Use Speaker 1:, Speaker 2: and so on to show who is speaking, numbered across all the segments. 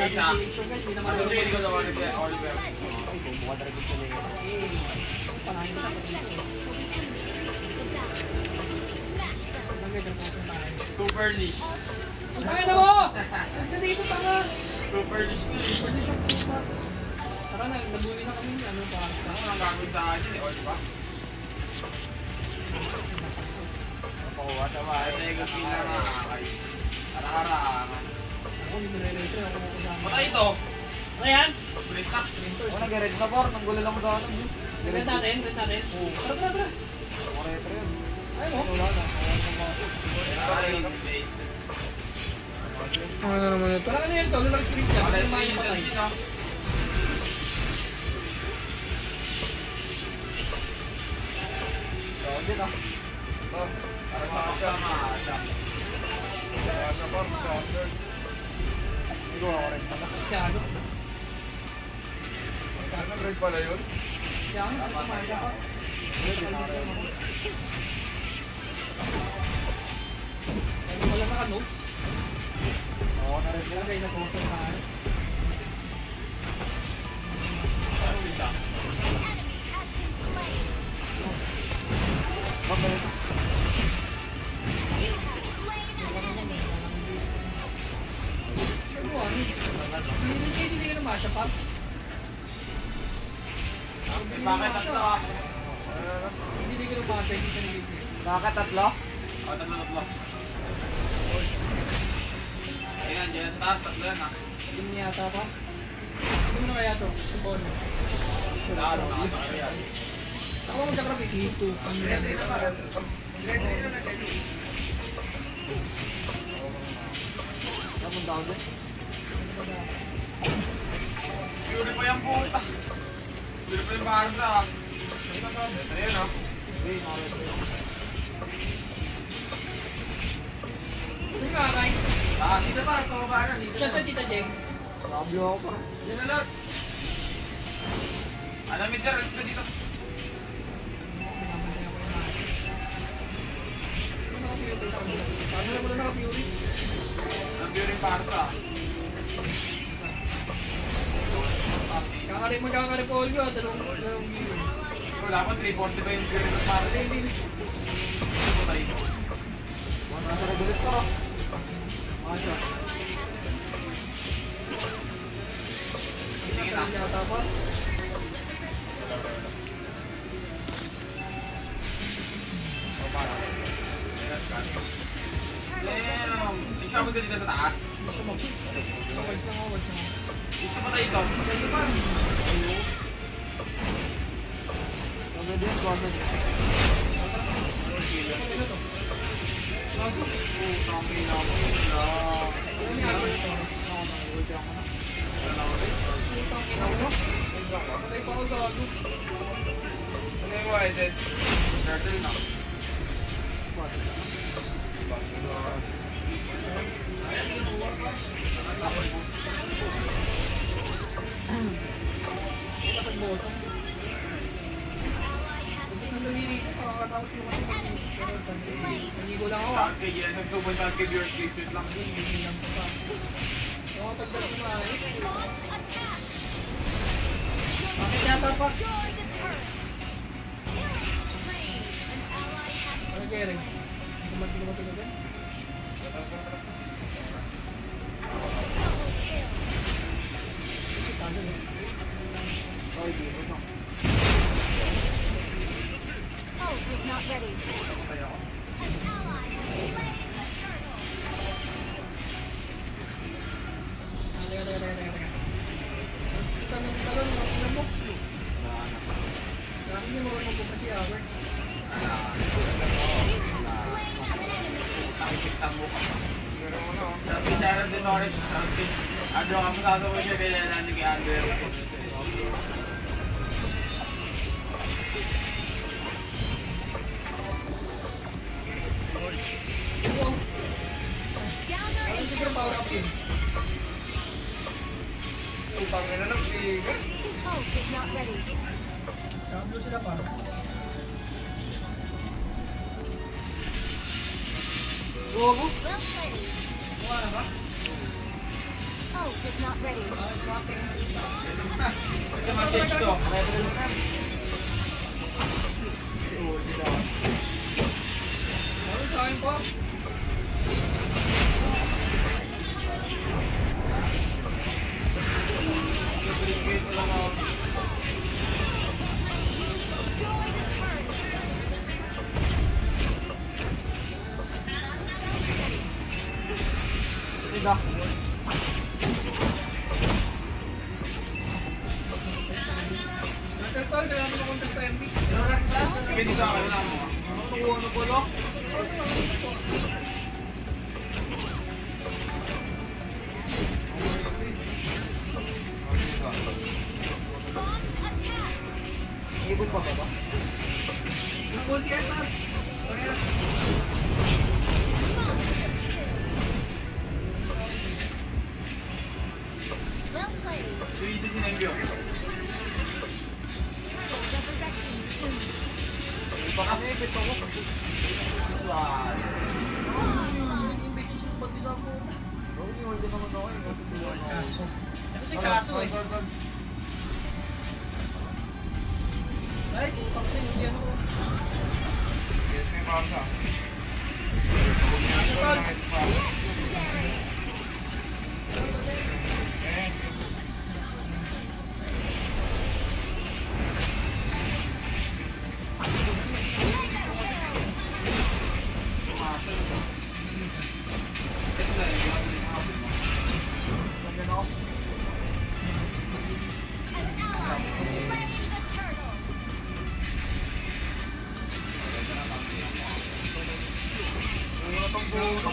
Speaker 1: isa. Sige, hindi ko daw Oliver.
Speaker 2: Buka talaga ito na yun.
Speaker 1: Super niche.
Speaker 3: Ay, na mo! Kasi dito tanga.
Speaker 1: Super niche ko.
Speaker 3: Tara na, nabuhay na kami. Ano pa?
Speaker 1: Ano ang gagawin sa akin eh, Oliver? Napakuha sa bahay. Legacy na nga kayo. Hara-harangan.
Speaker 3: Ako, hindi mo nire-retro. Ako mo kasama.
Speaker 1: Mata ito!
Speaker 3: Ano yan?
Speaker 1: Sprint na.
Speaker 2: Ako nag-red na par, nang gulo lang sa akin.
Speaker 3: Rent natin. Oo. Tara.
Speaker 2: Ako retro yun.
Speaker 3: Ay mo.
Speaker 2: Wala na.
Speaker 1: Ay,
Speaker 4: Ano naman ito?
Speaker 3: Parang ano yan to? Lulang sprint yan.
Speaker 1: wala
Speaker 3: Ano
Speaker 1: yung
Speaker 3: yung
Speaker 1: yun
Speaker 3: patay?
Speaker 1: dito.
Speaker 2: Tawag din ah.
Speaker 1: Para sama siya.
Speaker 2: Hindi ko ako red na.
Speaker 3: Gago.
Speaker 1: Saan red pala yun?
Speaker 3: Gago.
Speaker 1: Tama na siya.
Speaker 2: Hindi na ako red.
Speaker 3: Ano pala sa ano?
Speaker 2: Ako na red na.
Speaker 3: Lagay na po sa saan.
Speaker 1: Isa.
Speaker 2: Bakit?
Speaker 3: Ano ano? Hindi ka na masya pa.
Speaker 1: Bakit tatlo ah?
Speaker 3: Hindi ka na masya. Hindi ka na bibig.
Speaker 2: Bakit tatlo?
Speaker 1: O, tatlo. Ayan, dyan sa taas, tatlo yan ah.
Speaker 3: Hindi mo yata pa. Hindi mo na kaya to. Support.
Speaker 1: Lalo, nakasakay yan.
Speaker 3: Ako mo sa graphic.
Speaker 4: Dito, kami na dito.
Speaker 2: Napunta ako dyan.
Speaker 1: Fury pa yung puta. Fury pa yung Barca ah. Ito yun ah.
Speaker 2: Hindi, naka-red na yun.
Speaker 3: Sige ka, Kai.
Speaker 1: Taas. Dito pa, pababa na. Dito
Speaker 3: Siya sa Tita Jeng.
Speaker 2: Nakablo ako pa.
Speaker 1: Yan na lahat. Alam mo, Alex ka dito.
Speaker 3: Paano na mo na naka-Fury?
Speaker 1: Ang Fury Barca.
Speaker 3: Magkaka-repolyo at dalawang view.
Speaker 1: Pero dapat 340 pa yung Fury Barca. Hindi. Patay.
Speaker 2: Nasa regulate ko. Masya.
Speaker 1: Sige na.
Speaker 3: Yata pa.
Speaker 1: Damn! Isabot ka dito sa taas.
Speaker 3: Wag na nga.
Speaker 1: Gusto pa tayo ito.
Speaker 2: Sabi din, comment.
Speaker 3: Patay pa ako gago.
Speaker 1: Ano yung YSS? Turtle na.
Speaker 3: Nakakatapos yung mga naligo lang ako ah.
Speaker 1: Sige, nagtubon tayo kay viewers. Sweet lang.
Speaker 3: Hindi lang pa. Nakakatagdala ko na eh. Bakit yata pa? Ano kaya rin? Kumanti na ba?
Speaker 2: Sorry, dito na.
Speaker 5: Not ready.
Speaker 1: Sharon din orange. Ano ka masasawin siya kaya natin kay Andrew. Upangin na nagbigan.
Speaker 5: Ult is not ready.
Speaker 3: Kablo sila pa.
Speaker 2: Gogo?
Speaker 5: Well played.
Speaker 3: Kuha na ba?
Speaker 5: Ult is not ready.
Speaker 1: Ito message to.
Speaker 2: Rebel na. Si Uli daw.
Speaker 3: Ano sa akin po?
Speaker 2: Ida.
Speaker 3: Nagkatol, kaya ako nakuntas sa MB.
Speaker 1: Sabi dito ako lang mo.
Speaker 2: Ano po, no? Ibon pa ba?
Speaker 3: Multi yan na.
Speaker 5: Well played.
Speaker 1: Luisin din ang view.
Speaker 5: Resurrecting soon.
Speaker 2: Baka may ipit ako.
Speaker 1: Wow.
Speaker 2: Bro, yung hold naman ako eh. Kasi tulungan ako.
Speaker 3: Kasi kaso eh. Ay, putang sin, hindi ano.
Speaker 1: Yes, may pausa.
Speaker 2: Nandiyan ako.
Speaker 5: An ally has slain the turtle.
Speaker 2: Wala pang buo.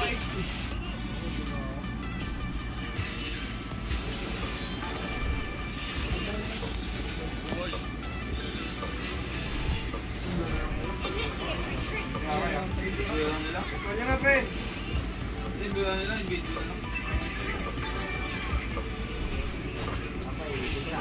Speaker 5: Initiate retreat.
Speaker 1: Buyo lang nila.
Speaker 2: Nandiyan na, pre.
Speaker 1: Hindi, buyo lang nila. Invade nila lang.
Speaker 2: Okay, isa.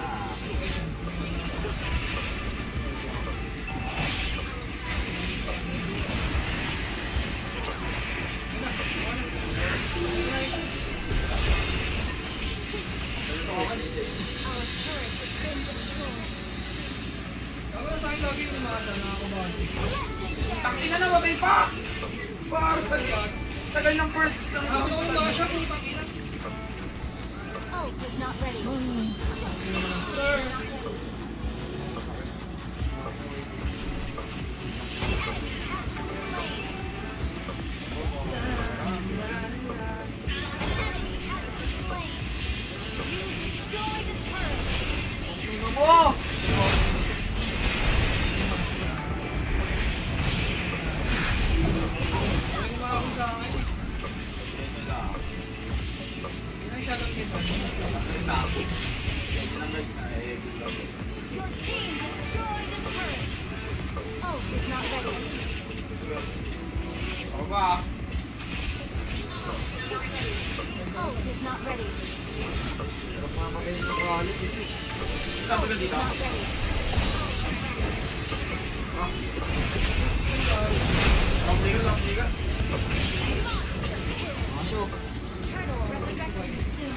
Speaker 5: Our turret has been destroyed.
Speaker 3: Ako na sa akin lagi umasa na ako ba?
Speaker 1: Tangina na, matay pa! Par, tagal ng first.
Speaker 3: Ako na umasya, putang ina.
Speaker 5: Ult is not ready.
Speaker 2: Sino mo?
Speaker 3: Ay, umako sa akin. Yan ang shoutout nito.
Speaker 5: Your team destroyed the turret. Ult is not ready.
Speaker 1: Ako ba?
Speaker 5: Ult is not ready.
Speaker 2: Pero mamatay yung kalit ito.
Speaker 1: Sabi ka dito.
Speaker 5: Not ready.
Speaker 1: Lampliga.
Speaker 2: Masok.
Speaker 5: Turtle resurrecting soon.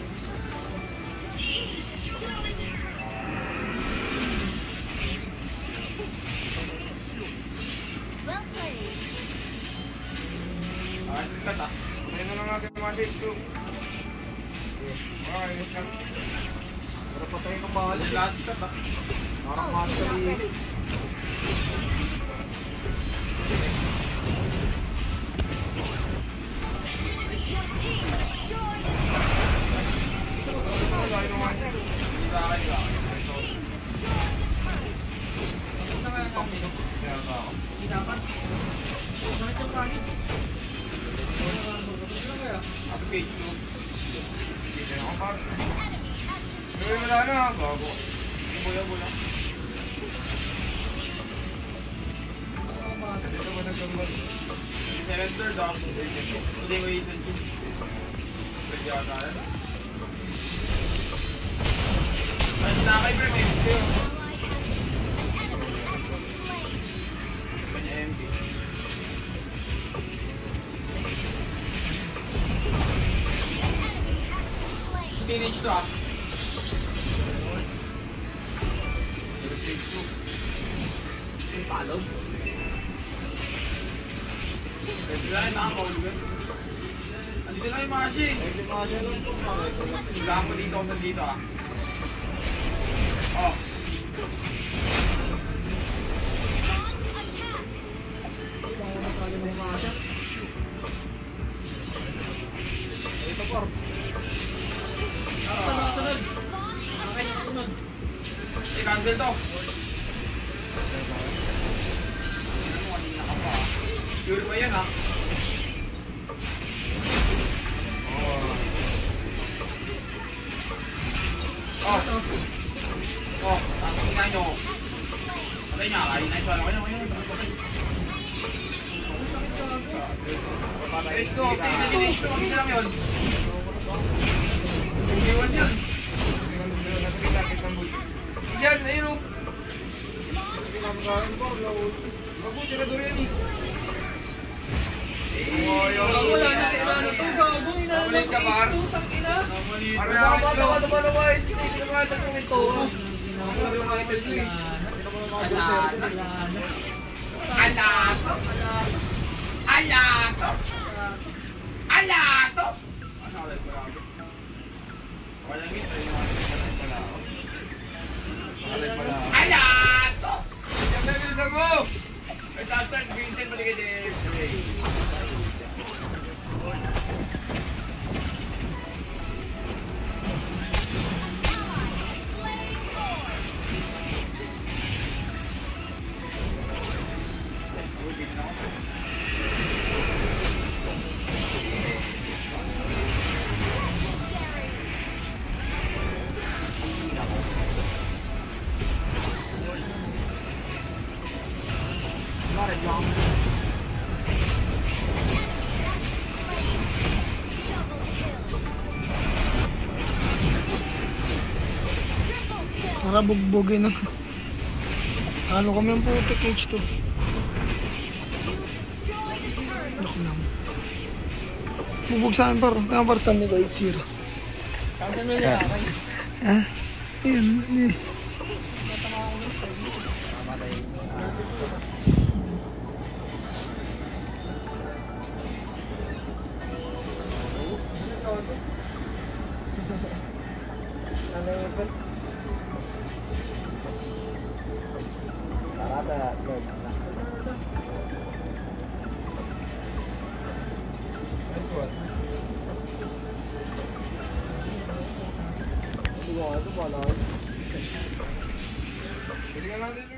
Speaker 5: Well played.
Speaker 1: Discount ah.
Speaker 2: Patayin na lang natin yung message to.
Speaker 1: Okay, discount.
Speaker 2: Pero patayin ng mahal.
Speaker 1: Lahat discount ah.
Speaker 2: Parang
Speaker 5: Ult is not
Speaker 2: master
Speaker 5: ready. Your team destroyed the turret. Ult is not ready.
Speaker 1: Hindi ba kayo ah?
Speaker 5: Team destroyed the turret.
Speaker 3: Basta kaya namin.
Speaker 1: Kaya ba ako?
Speaker 3: Hindi dapat. Bakit yung kanin? Ano kaya?
Speaker 1: Happy page 2. Hindi na ako par.
Speaker 5: Enemy has
Speaker 1: Pero wala na. Bago. Bula.
Speaker 3: Ano ang mga
Speaker 1: Dito ba nagkamot? 7 third ah. Hindi mo isan 2. Pwede ako na. Ay, nakay bro. May video.
Speaker 5: ally has enemy has been slain.
Speaker 1: Kanya MB.
Speaker 5: Enemy has been slain.
Speaker 1: lineage to ah.
Speaker 2: Palo.
Speaker 1: Pwede lang yung nakaka-oliver. Andito lang yung machine.
Speaker 2: Hindi mga siya lang po.
Speaker 1: Sigahan mo dito sa dito ah. Oh.
Speaker 2: Isang mga sali ng mga siya. Ito po. Sunod. Okay, sunod.
Speaker 1: Cancel to. Sure pa yan ha? Oh. Oh, tangin nga nyo. Patay niya, kain na iswala ko nyo. Guys, no, tingin na lineage to. Mag-isa lang yun. Iwan yan. Yan, ayun o.
Speaker 2: Pinamagalan po. Mabuti na doon yan eh.
Speaker 3: Wala na si Rano to, gago,
Speaker 1: Ulit ka, Bar.
Speaker 2: Ano ba naman? Sige naman ito kung ito.
Speaker 1: Alato. Alato. Alato. Alato. Bilisan mo. Start Vincent, balik ka din.
Speaker 4: Para bugbugin na. Ano kami ang putik H2. Look lang. Bubog sa amin par. Tama par stand ni ko 8-0.
Speaker 2: Cancel mo niya.
Speaker 4: Ha? Yan.
Speaker 2: Ano yung ipin? Parada, Lord. Ito ba, Lord?
Speaker 1: Pwede ka natin